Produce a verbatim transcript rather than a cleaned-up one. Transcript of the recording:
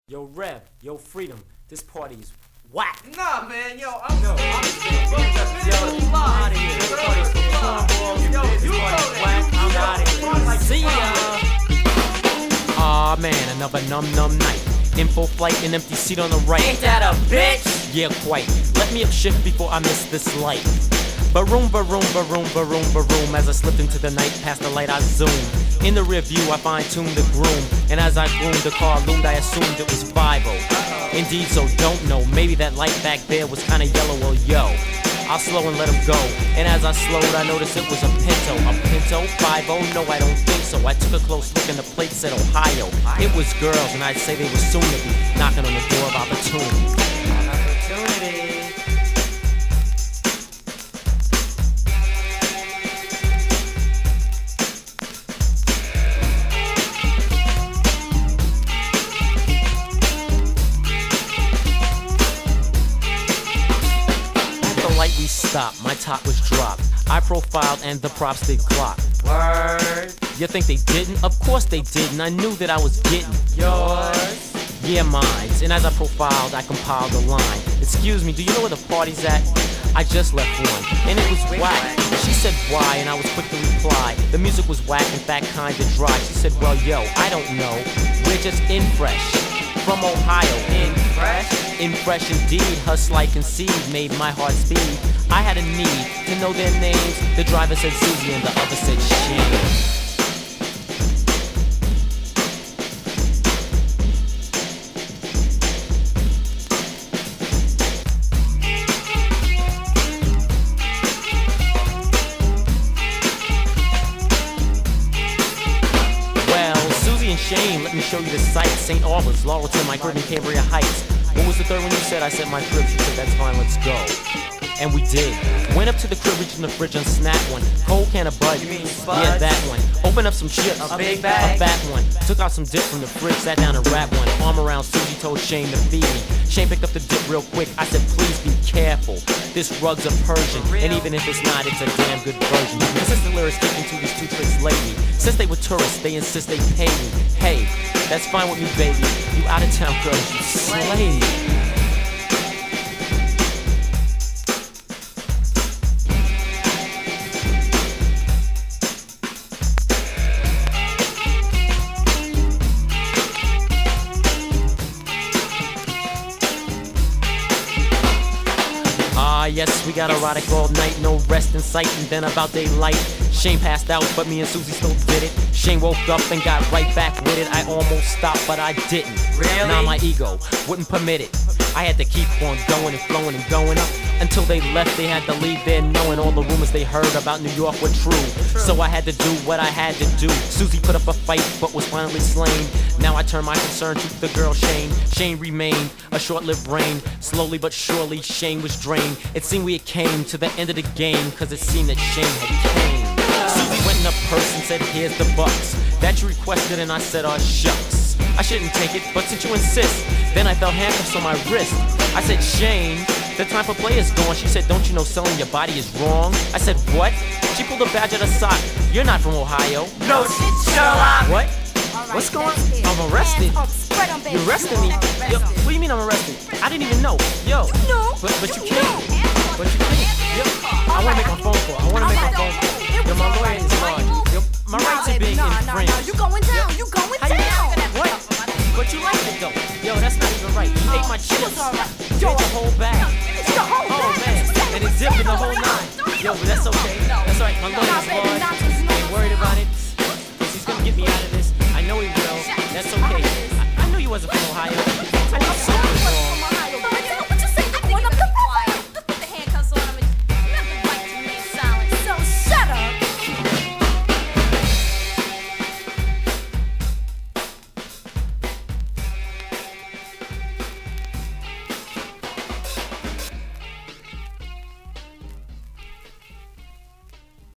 Yo, Rev, yo, Freedom, this party is whack. Nah, man, yo, I'm No, I'm yo, I'm outta here. This party's for cornballs. Yo, This you party's know that. whack. You I'm know outta that. here. See ya. Aw, man, another num num night. In full flight, an empty seat on the right. Ain't that a bitch? Yeah, quite. Let me upshift before I miss this light. Baroom, baroom, baroom, baroom, baroom. As I slipped into the night, past the light I zoomed. In the rear view, I fine-tuned the groom. And as I groomed, the car loomed, I assumed it was five oh. Indeed, so don't know. Maybe that light back there was kinda yellow, well, yo. I'll slow and let him go. And as I slowed, I noticed it was a Pinto. A Pinto? five oh? No, I don't think so. I took a close look and the plate said Ohio. It was girls, and I'd say they were soon to be knocking on the door of opportunity. Opportunity. We stopped, my top was dropped. I profiled and the props did clock. Word. You think they didn't? Of course they didn't. I knew that I was getting Yours. yeah, mines. And as I profiled, I compiled a line. Excuse me, do you know where the party's at? I just left one, and it was whack. She said why, and I was quick to reply. The music was whack, in fact, kinda dry. She said, well, yo, I don't know. We're just in fresh. From Ohio, in Fresh. in fresh indeed, her slight conceit made my heart speed. I had a need to know their names. The driver said Susie and the other said Shane. Shane, let me show you the site. Saint Albans, Laurelton, my crib in Cambria Heights. What was the third one you said? I said my crib. She said that's fine, let's go. And we did. Went up to the crib, reached in the fridge and snapped one. Cold can of Bud. You mean Yeah, Spuds? that one. Opened up some chips. A big bag? A fat one. Took out some dip from the fridge, sat down and wrapped one. Arm around Susie, told Shane to feed me. Shane picked up the dip real quick. I said, please be careful. This rug's a Persian. And even if it's not, it's a damn good version. And since the lyrics sticking to these two tricks lately, since they were tourists, they insist they pay me. Hey, that's fine with me, baby. You out of town girls, you slay me. Ah, yes, we got erotic all night, no rest in sight, and then about daylight, Shane passed out, but me and Susie still did it. Shane woke up and got right back with it. I almost stopped, but I didn't. Really? Now my ego wouldn't permit it. I had to keep on going and flowing and going up. Until they left, they had to leave there knowing all the rumors they heard about New York were true. So I had to do what I had to do. Susie put up a fight, but was finally slain. Now I turn my concern to the girl Shane. Shane remained a short-lived reign. Slowly but surely, Shane was drained. It seemed we had came to the end of the game, cause it seemed that Shane had came. Susie went in a purse and said, here's the bucks that you requested, and I said, oh shucks, I shouldn't take it, but since you insist. Then I felt handcuffs on my wrist. I said, Shane, the time for play is gone. She said, don't you know selling your body is wrong? I said, what? She pulled a badge out of sock. You're not from Ohio. No, Sherlock. What? What's going on? I'm arrested. You arrested me? Yo, what do you mean I'm arrested? I didn't even know. Yo, but, but you can't. But you can't. Yo, I wanna make my phone call. I wanna make my phone call. Yo, my lawyer is hard. Yo, my rights are being infringed. You going down, you going How you down. What? But you like it though. Yo, that's not even right. You ate my chips. You ate the whole bag. The whole Oh bag. man, and it dipped in the whole nine. Yo, but that's okay. That's alright. My lawyer's hard.